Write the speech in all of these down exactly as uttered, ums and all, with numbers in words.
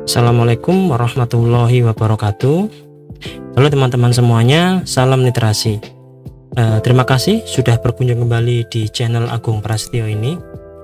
Assalamualaikum warahmatullahi wabarakatuh. Halo teman-teman semuanya, salam literasi. uh, Terima kasih sudah berkunjung kembali di channel Agung Prasetyo ini.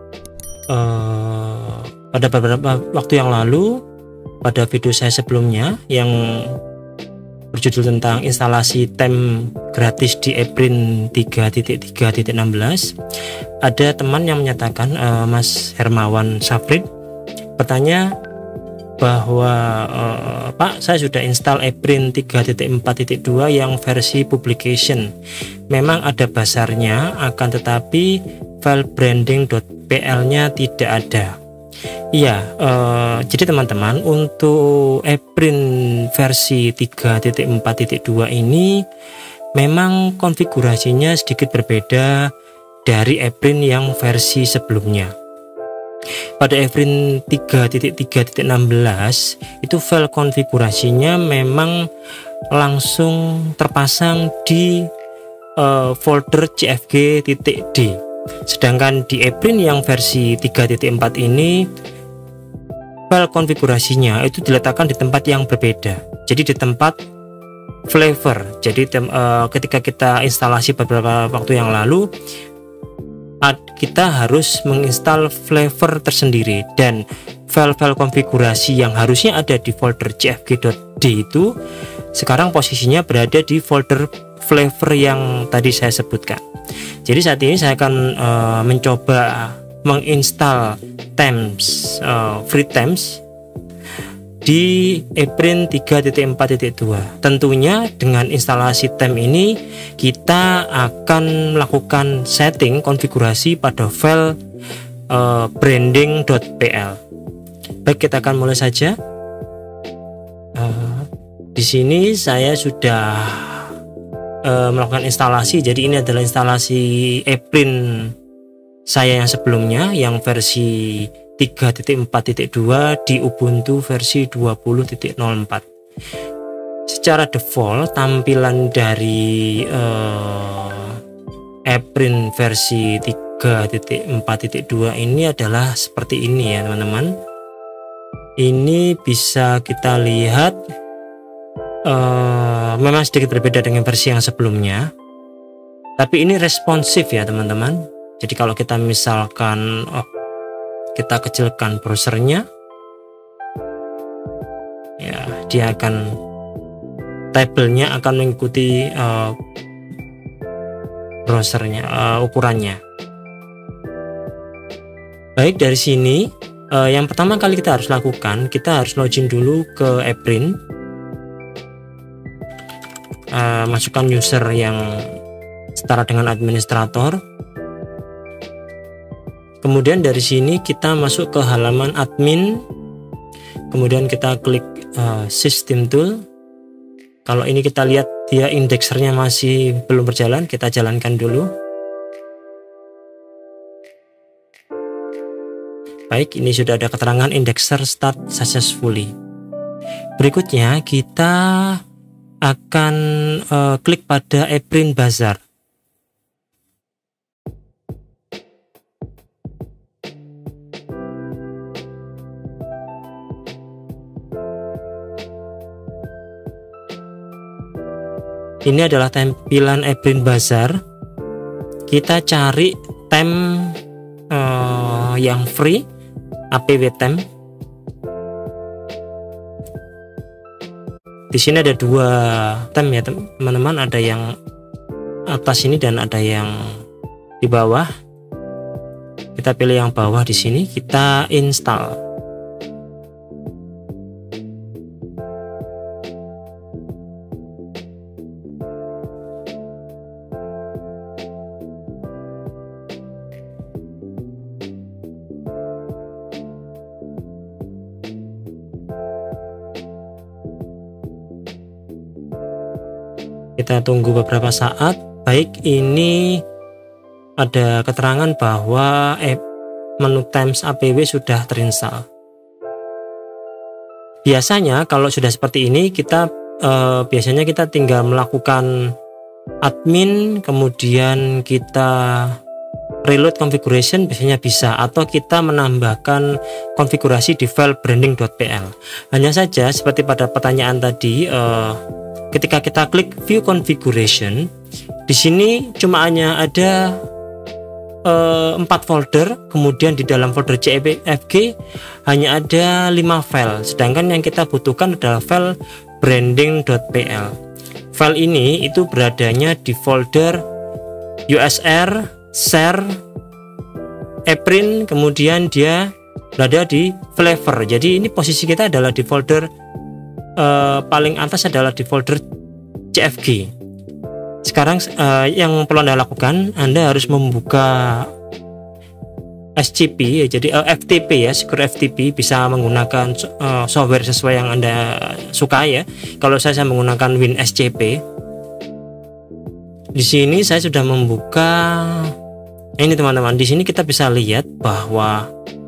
uh, Pada beberapa waktu yang lalu, pada video saya sebelumnya yang berjudul tentang instalasi tem gratis di Eprin tiga titik tiga titik enam belas, ada teman yang menyatakan, uh, Mas Hermawan Safrid bertanya bahwa uh, Pak, saya sudah install Eprin tiga titik empat titik dua yang versi publication. Memang ada basarnya, akan tetapi file branding.pl nya tidak ada. Iya, uh, jadi teman-teman, untuk Eprin versi tiga titik empat titik dua ini memang konfigurasinya sedikit berbeda dari Eprin yang versi sebelumnya. Pada Eprin tiga titik tiga titik enam belas itu file konfigurasinya memang langsung terpasang di uh, folder cfg.d. Sedangkan di Eprin yang versi tiga titik empat ini file konfigurasinya itu diletakkan di tempat yang berbeda. Jadi di tempat flavor. Jadi tem, uh, ketika kita instalasi beberapa waktu yang lalu, kita harus menginstal flavor tersendiri, dan file-file konfigurasi yang harusnya ada di folder cfg.d itu sekarang posisinya berada di folder flavor yang tadi saya sebutkan. Jadi saat ini saya akan uh, mencoba menginstal themes, uh, free themes di Eprin tiga titik empat titik dua. Tentunya dengan instalasi theme ini kita akan melakukan setting konfigurasi pada file uh, branding.pl. Baik, kita akan mulai saja. Uh, di sini saya sudah uh, melakukan instalasi. Jadi ini adalah instalasi Eprin saya yang sebelumnya, yang versi tiga titik empat titik dua di Ubuntu versi dua puluh titik nol empat. Secara default tampilan dari uh, Eprin versi tiga titik empat titik dua ini adalah seperti ini ya teman-teman. Ini bisa kita lihat uh, memang sedikit berbeda dengan versi yang sebelumnya, tapi ini responsif ya teman-teman. Jadi kalau kita misalkan oh, kita kecilkan browsernya, ya dia akan tabelnya akan mengikuti uh, browsernya, uh, ukurannya. Baik, dari sini uh, yang pertama kali kita harus lakukan, kita harus login dulu ke Eprin, uh, masukkan user yang setara dengan administrator. Kemudian dari sini kita masuk ke halaman admin, kemudian kita klik uh, system tool. Kalau ini kita lihat dia indeksernya masih belum berjalan, kita jalankan dulu. Baik, ini sudah ada keterangan indexer start successfully. Berikutnya kita akan uh, klik pada Eprin Bazaar. Ini adalah tampilan Eprin Bazaar. Kita cari theme uh, yang free, apw theme. Di sini ada dua theme ya teman-teman, ada yang atas ini dan ada yang di bawah. Kita pilih yang bawah di sini, kita install. Kita tunggu beberapa saat. Baik, ini ada keterangan bahwa app menu themes apw sudah terinstall. Biasanya kalau sudah seperti ini kita eh, biasanya kita tinggal melakukan admin, kemudian kita reload configuration biasanya bisa, atau kita menambahkan konfigurasi di file branding.pl. Hanya saja seperti pada pertanyaan tadi, eh, ketika kita klik view configuration, di sini cuma hanya ada eh, empat folder, kemudian di dalam folder C F G hanya ada lima file, sedangkan yang kita butuhkan adalah file branding.pl. File ini itu beradanya di folder U S R share Eprin, kemudian dia berada di flavor. Jadi ini posisi kita adalah di folder uh, paling atas adalah di folder C F G. Sekarang uh, yang perlu Anda lakukan, Anda harus membuka S C P, ya, jadi uh, F T P ya, Secure F T P, bisa menggunakan uh, software sesuai yang Anda suka ya. Kalau saya, saya menggunakan WinSCP. Di sini saya sudah membuka ini teman-teman. Di sini kita bisa lihat bahwa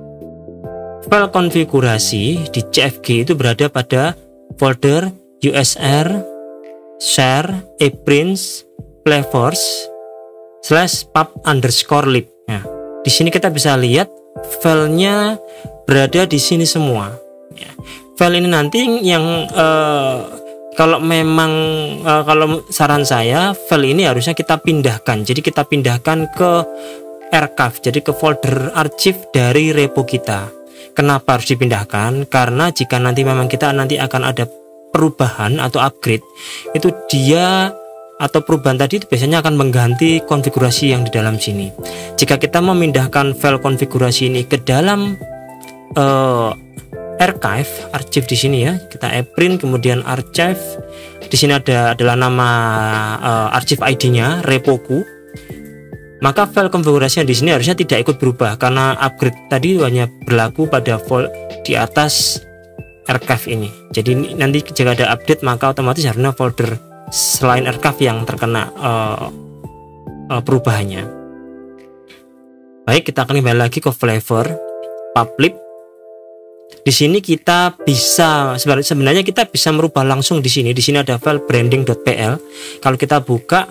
file konfigurasi di C F G itu berada pada folder U S R share eprints flavors slash pub underscore lib. Nah, di sini kita bisa lihat filenya berada di sini semua. Ya. File ini nanti yang uh, kalau memang uh, kalau saran saya, file ini harusnya kita pindahkan. Jadi kita pindahkan ke archive, jadi ke folder arsip dari repo kita. Kenapa harus dipindahkan? Karena jika nanti memang kita nanti akan ada perubahan atau upgrade, itu dia atau perubahan tadi itu biasanya akan mengganti konfigurasi yang di dalam sini. Jika kita memindahkan file konfigurasi ini ke dalam uh, archive, arsip di sini ya, kita eprin kemudian archive. Di sini ada adalah nama uh, arsip I D-nya, repoku. Maka file konfigurasinya di sini harusnya tidak ikut berubah karena upgrade tadi hanya berlaku pada file di atas archive ini. Jadi nanti jika ada update maka otomatis harusnya folder selain archive yang terkena uh, uh, perubahannya. Baik, kita akan kembali lagi ke flavor public. Di sini kita bisa sebenarnya kita bisa merubah langsung di sini. Di sini ada file branding.pl. Kalau kita buka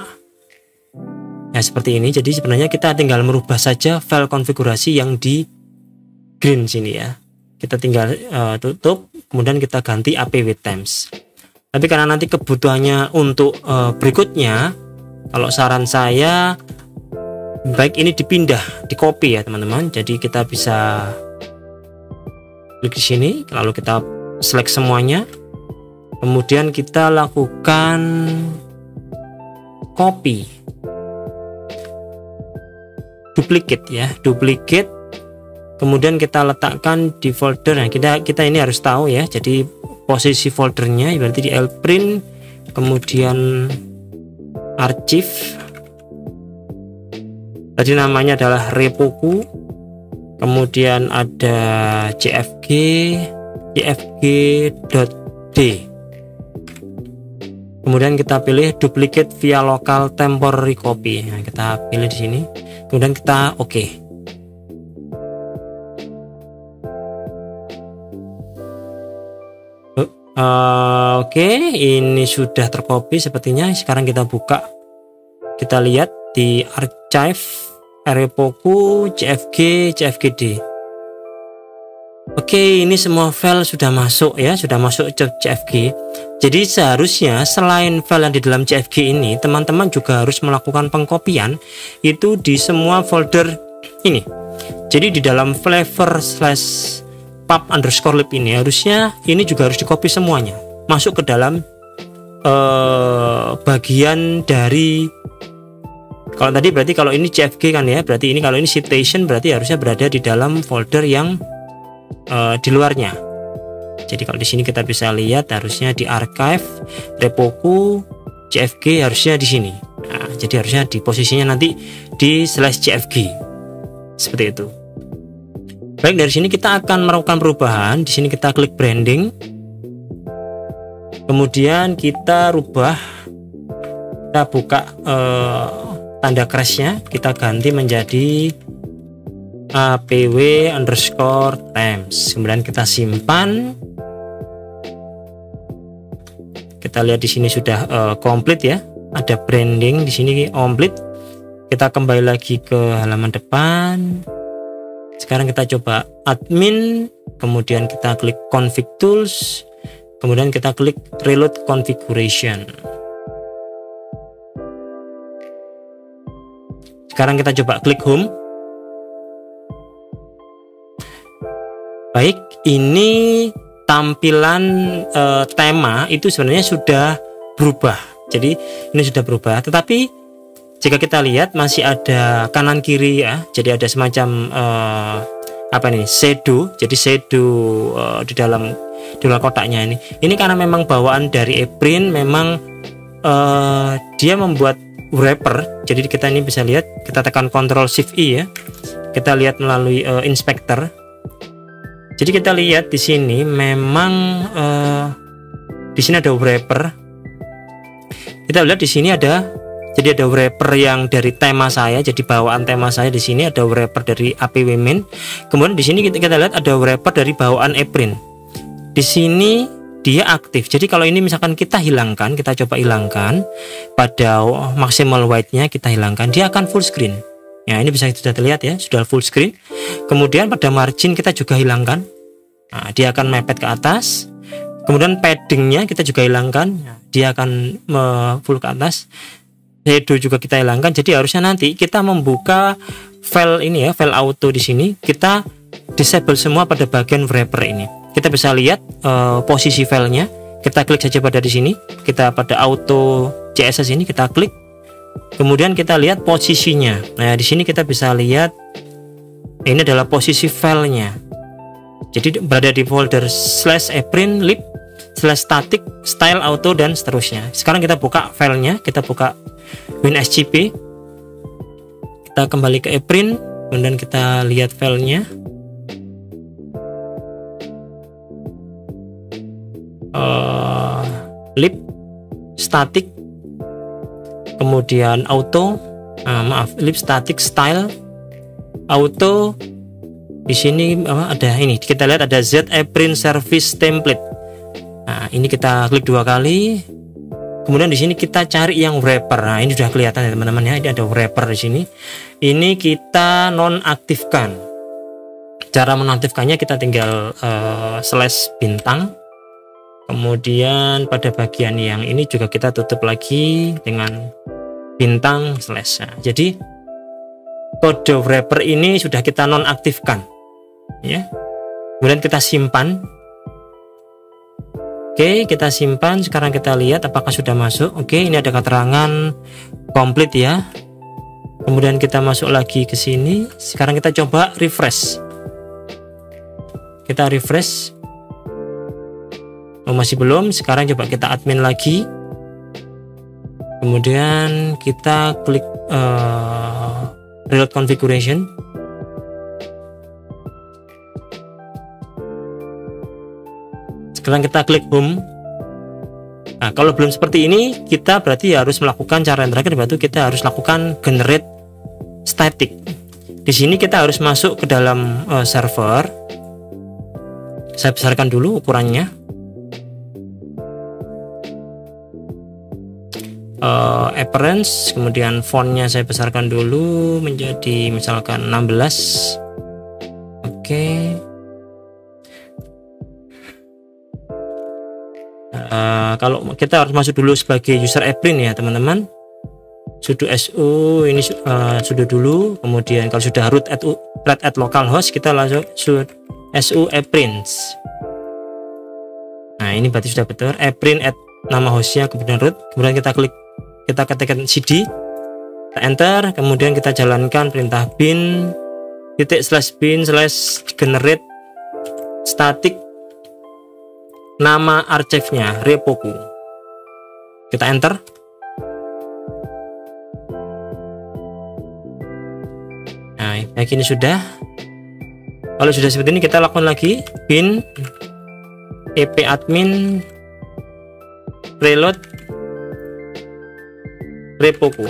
ya seperti ini. Jadi sebenarnya kita tinggal merubah saja file konfigurasi yang di green sini ya. Kita tinggal uh, tutup, kemudian kita ganti apw temps. Tapi karena nanti kebutuhannya untuk uh, berikutnya, kalau saran saya baik ini dipindah, di copy ya teman-teman. Jadi kita bisa klik di sini, lalu kita select semuanya, kemudian kita lakukan copy, duplicate ya, duplicate, kemudian kita letakkan di folder. Nah, kita kita ini harus tahu ya, jadi posisi foldernya berarti di lprint, kemudian archive, tadi namanya adalah repoku, kemudian ada cfg cfg.d, kemudian kita pilih duplicate via local temporary copy. Nah, kita pilih di sini, kemudian kita oke. Okay. Uh, oke, okay. Ini sudah tercopy sepertinya. Sekarang kita buka, kita lihat di archive, repoku, cfg, cfgd. Oke, okay, ini semua file sudah masuk ya, sudah masuk ke cfg. Jadi seharusnya selain file yang di dalam cfg ini, teman-teman juga harus melakukan pengkopian itu di semua folder ini. Jadi di dalam flavor slash pub underscore lib ini harusnya ini juga harus dikopi semuanya masuk ke dalam uh, bagian dari, kalau tadi berarti kalau ini cfg kan ya, berarti ini kalau ini citation berarti harusnya berada di dalam folder yang uh, di luarnya. Jadi kalau di sini kita bisa lihat harusnya di archive, repoku, cfg harusnya di sini. Nah, jadi harusnya di posisinya nanti di slash cfg seperti itu. Baik, dari sini kita akan melakukan perubahan. Di sini kita klik branding, kemudian kita rubah, kita buka eh, tanda crashnya, kita ganti menjadi apw underscore temps. Kemudian kita simpan. Kita lihat di sini sudah eh, komplit ya. Ada branding di sini komplit. Kita kembali lagi ke halaman depan. Sekarang kita coba admin, kemudian kita klik config tools, kemudian kita klik reload configuration. Sekarang kita coba klik home. Baik, ini tampilan eh, tema itu sebenarnya sudah berubah. Jadi ini sudah berubah, tetapi jika kita lihat masih ada kanan kiri ya, jadi ada semacam uh, apa nih, shadow. Jadi shadow uh, di dalam di dalam kotaknya ini. Ini karena memang bawaan dari ePrint memang uh, dia membuat wrapper. Jadi kita ini bisa lihat, kita tekan Ctrl Shift I ya. Kita lihat melalui uh, inspector. Jadi kita lihat di sini memang uh, di sini ada wrapper. Kita lihat di sini ada Jadi ada wrapper yang dari tema saya, jadi bawaan tema saya di sini ada wrapper dari A P W Min. Kemudian di sini kita, kita lihat ada wrapper dari bawaan ePrint. Di sini dia aktif. Jadi kalau ini misalkan kita hilangkan, kita coba hilangkan pada maximal white-nya kita hilangkan, dia akan full screen. Ya, ini bisa sudah terlihat ya, sudah full screen. Kemudian pada margin kita juga hilangkan. Nah, dia akan mepet ke atas. Kemudian paddingnya kita juga hilangkan, dia akan full ke atas. Shadow juga kita hilangkan. Jadi harusnya nanti kita membuka file ini ya, file auto di sini, kita disable semua pada bagian wrapper ini. Kita bisa lihat uh, posisi filenya. Kita klik saja pada di sini, kita pada auto C S S ini kita klik. Kemudian kita lihat posisinya. Nah, di sini kita bisa lihat ini adalah posisi filenya. Jadi berada di folder slash ePrint lib slash static style auto dan seterusnya. Sekarang kita buka filenya, kita buka WinSCP, kita kembali ke ePrint, kemudian kita lihat filenya. Uh, lib static, kemudian auto, uh, maaf, lib static style auto. Di sini apa, ada ini, kita lihat ada Z ePrint service template. Nah, ini kita klik dua kali. Kemudian di sini kita cari yang wrapper. Nah, ini sudah kelihatan ya teman-teman ya. Ini ada wrapper di sini. Ini kita nonaktifkan. Cara menonaktifkannya kita tinggal uh, slash bintang. Kemudian pada bagian yang ini juga kita tutup lagi dengan bintang slash. Nah, jadi kode wrapper ini sudah kita nonaktifkan. Ya. Kemudian kita simpan. Oke, kita simpan. Sekarang kita lihat apakah sudah masuk. Oke, ini ada keterangan komplit ya. Kemudian kita masuk lagi ke sini. Sekarang kita coba refresh. Kita refresh. Oh, masih belum. Sekarang coba kita admin lagi. Kemudian kita klik uh, reload configuration. Sekarang kita klik home. Nah, kalau belum seperti ini, kita berarti harus melakukan cara yang terakhir, yaitu kita harus lakukan generate static. Di sini kita harus masuk ke dalam uh, server. Saya besarkan dulu ukurannya. Uh, appearance, kemudian fontnya saya besarkan dulu menjadi misalkan enam belas. Oke. Okay. Uh, kalau kita harus masuk dulu sebagai user ePrint ya teman-teman, sudo su ini uh, sudo dulu, kemudian kalau sudah root at root at localhost kita langsung sudo su ePrint. Nah, ini berarti sudah betul, ePrint at nama hostnya, kemudian root, kemudian kita klik, kita ketikkan cd, kita enter, kemudian kita jalankan perintah bin titik slash bin slash generate static, nama archive-nya repoku. Kita enter. Nah, kayak ini sudah. Kalau sudah seperti ini kita lakukan lagi bin epadmin reload repoku.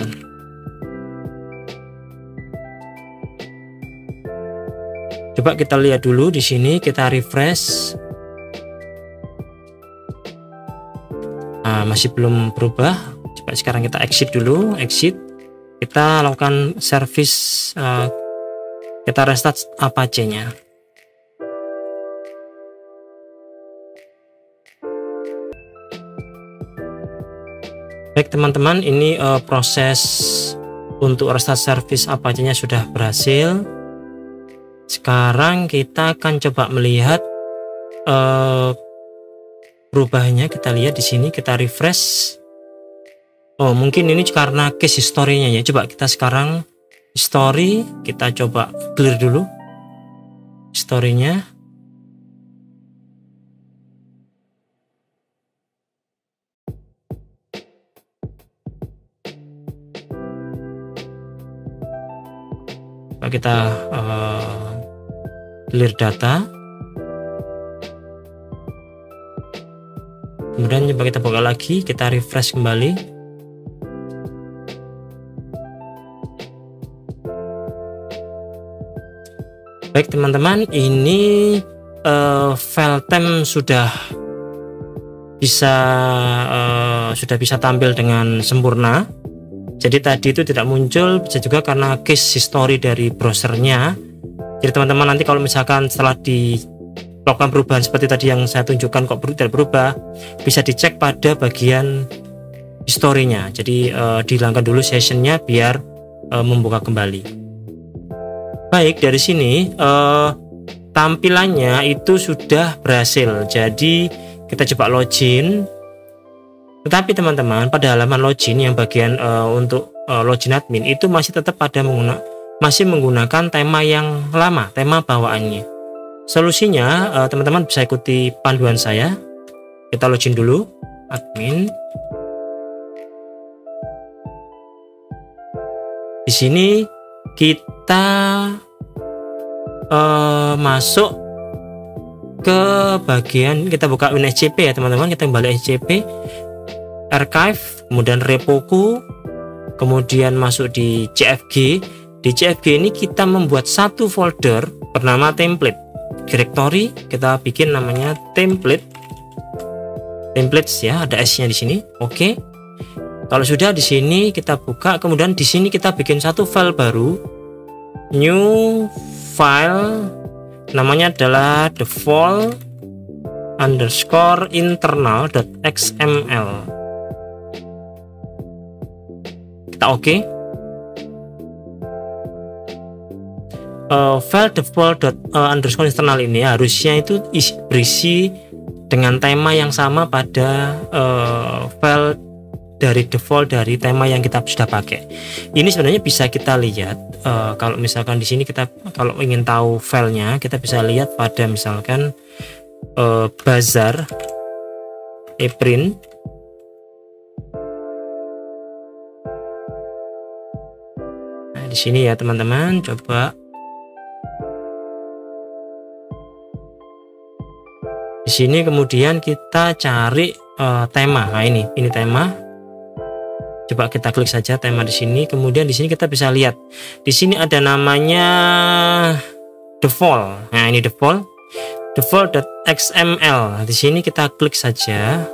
Coba kita lihat dulu di sini, kita refresh. Nah, masih belum berubah. Coba sekarang kita exit dulu, exit. kita lakukan service, uh, kita restart Apache-nya. Baik teman-teman, ini uh, proses untuk restart service Apache-nya sudah berhasil. Sekarang kita akan coba melihat uh, perubahannya. Kita lihat di sini, kita refresh. Oh, mungkin ini karena case history-nya ya. Coba kita sekarang history, kita coba clear dulu history-nya. Kita uh, clear data, kemudian coba kita buka lagi, kita refresh kembali. Baik teman-teman, ini uh, file temp sudah bisa uh, sudah bisa tampil dengan sempurna. Jadi tadi itu tidak muncul, bisa juga karena case history dari browsernya. Jadi teman-teman nanti kalau misalkan setelah dilakukan perubahan seperti tadi yang saya tunjukkan kok tidak berubah, bisa dicek pada bagian historinya. Jadi uh, dihilangkan dulu sessionnya biar uh, membuka kembali. Baik, dari sini uh, tampilannya itu sudah berhasil. Jadi kita coba login. Tetapi teman-teman, pada halaman login yang bagian uh, untuk uh, login admin itu masih tetap pada menggunakan masih menggunakan tema yang lama, tema bawaannya. Solusinya uh, teman-teman bisa ikuti panduan saya. Kita login dulu admin. Di sini kita uh, masuk ke bagian, kita buka Win S C P ya teman-teman. Kita kembali S C P, archive, kemudian repoku, kemudian masuk di C F G. Di C F G ini kita membuat satu folder bernama template directory. Kita bikin namanya template templates ya, ada S-nya di sini. Oke. Kalau sudah di sini kita buka, kemudian di sini kita bikin satu file baru, new file, namanya adalah default underscore internal.xml. Oke, okay. uh, file default uh, underscore internal ini harusnya itu isi, berisi dengan tema yang sama pada uh, file dari default dari tema yang kita sudah pakai. Ini sebenarnya bisa kita lihat uh, kalau misalkan di sini kita kalau ingin tahu filenya, kita bisa lihat pada misalkan uh, Bazaar Eprin. Di sini ya teman-teman, coba di sini kemudian kita cari uh, tema. Nah ini ini tema. Coba kita klik saja tema di sini. Kemudian di sini kita bisa lihat di sini ada namanya default. Nah ini default default.xml. Di sini kita klik saja.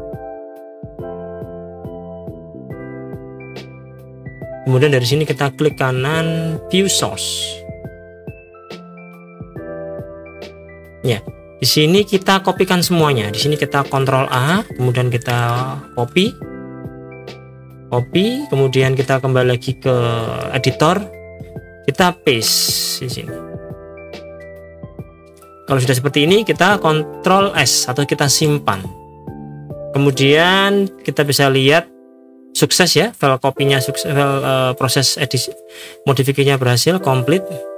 Kemudian dari sini kita klik kanan view source. Ya, di sini kita kopikan semuanya. Di sini kita Ctrl A, kemudian kita copy. Copy, kemudian kita kembali lagi ke editor. Kita paste di sini. Kalau sudah seperti ini, kita Ctrl S atau kita simpan. Kemudian kita bisa lihat sukses ya, file kopinya sukses, file uh, proses edisi modifikasinya berhasil, komplit.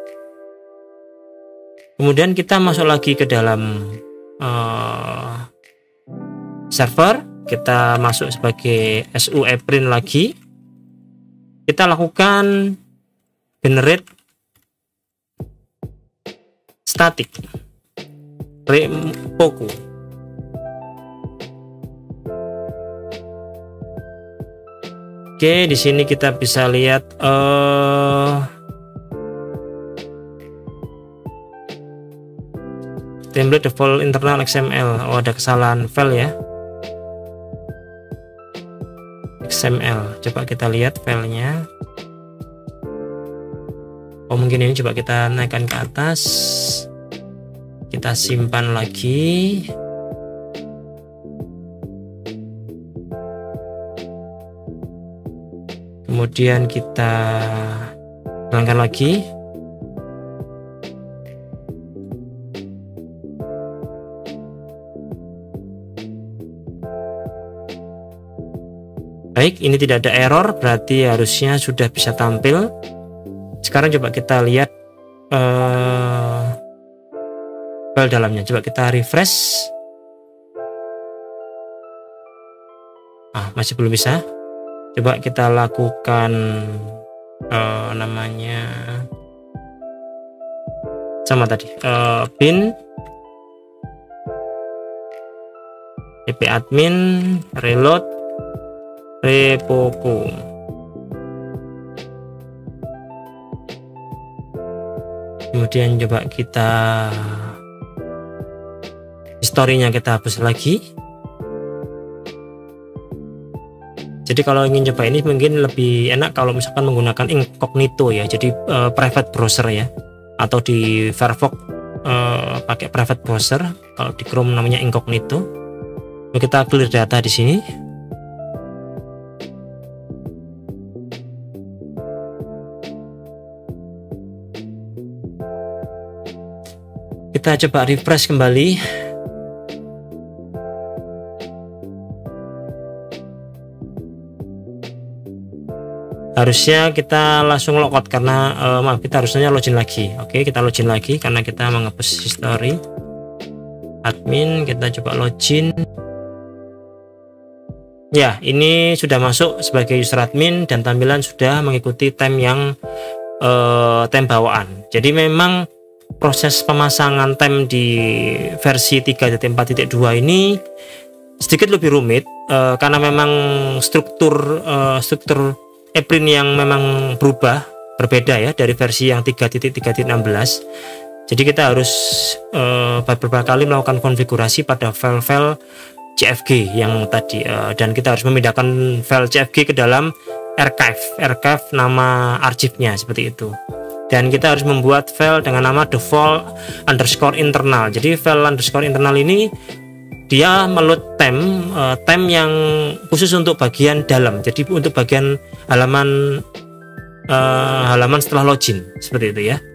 Kemudian kita masuk lagi ke dalam uh, server, kita masuk sebagai S U Eprin lagi. Kita lakukan generate static repoku. Oke, di sini kita bisa lihat uh, template default internal X M L. Oh, ada kesalahan file ya. X M L. Coba kita lihat filenya. oh mungkin ini coba kita naikkan ke atas, kita simpan lagi. Kemudian kita hilangkan lagi. Baik, ini tidak ada error, berarti harusnya sudah bisa tampil. Sekarang coba kita lihat uh, file dalamnya. Coba kita refresh. Ah, masih belum bisa. Coba kita lakukan uh, namanya sama tadi, uh, bin ppadmin reload repoku. Kemudian coba kita historinya kita hapus lagi. Jadi kalau ingin coba ini mungkin lebih enak kalau misalkan menggunakan incognito ya, jadi uh, private browser ya, atau di Firefox uh, pakai private browser, kalau di Chrome namanya incognito. Kita clear data di sini. Kita coba refresh kembali. Harusnya kita langsung logout karena uh, maaf, kita harusnya login lagi. Oke, kita login lagi karena kita menghapus history. Admin, kita coba login. Ya, ini sudah masuk sebagai user admin dan tampilan sudah mengikuti tem yang uh, tem bawaan. Jadi memang proses pemasangan tem di versi tiga titik empat titik dua ini sedikit lebih rumit uh, karena memang struktur uh, struktur Eprin yang memang berubah, berbeda ya dari versi yang tiga titik tiga titik enam belas. Jadi kita harus uh, beberapa kali melakukan konfigurasi pada file-file C F G yang tadi, uh, dan kita harus memindahkan file C F G ke dalam archive, archive nama arsipnya seperti itu. Dan kita harus membuat file dengan nama default underscore internal. Jadi file underscore internal ini dia meload tem uh, tem yang khusus untuk bagian dalam, jadi untuk bagian halaman uh, halaman setelah login seperti itu ya.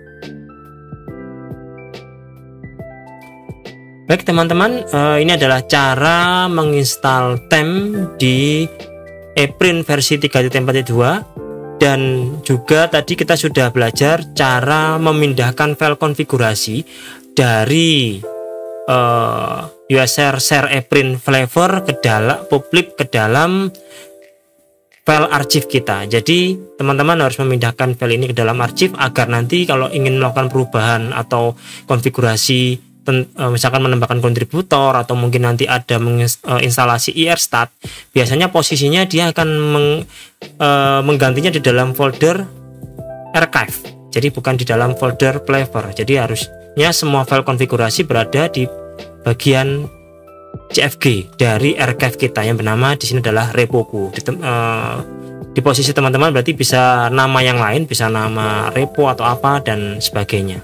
Baik teman-teman, uh, ini adalah cara menginstal tem di Eprin versi tiga titik empat titik dua, dan juga tadi kita sudah belajar cara memindahkan file konfigurasi dari uh, U S R share Eprin flavor ke dalam publik ke dalam file arsip kita. Jadi teman-teman harus memindahkan file ini ke dalam arsip agar nanti kalau ingin melakukan perubahan atau konfigurasi, misalkan menambahkan kontributor atau mungkin nanti ada menginstalasi irstat, biasanya posisinya dia akan meng, e, menggantinya di dalam folder archive, jadi bukan di dalam folder flavor. Jadi harusnya semua file konfigurasi berada di bagian C F G dari archive kita yang bernama di sini adalah repoku. Di, uh, di posisi teman-teman berarti bisa nama yang lain, bisa nama repo atau apa dan sebagainya.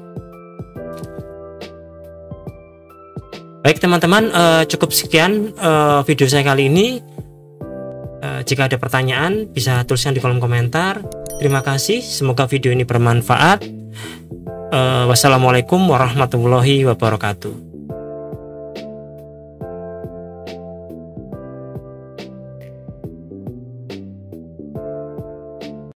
Baik teman-teman, uh, cukup sekian uh, video saya kali ini. Uh, jika ada pertanyaan bisa tuliskan di kolom komentar. Terima kasih, semoga video ini bermanfaat. Uh, wassalamualaikum warahmatullahi wabarakatuh.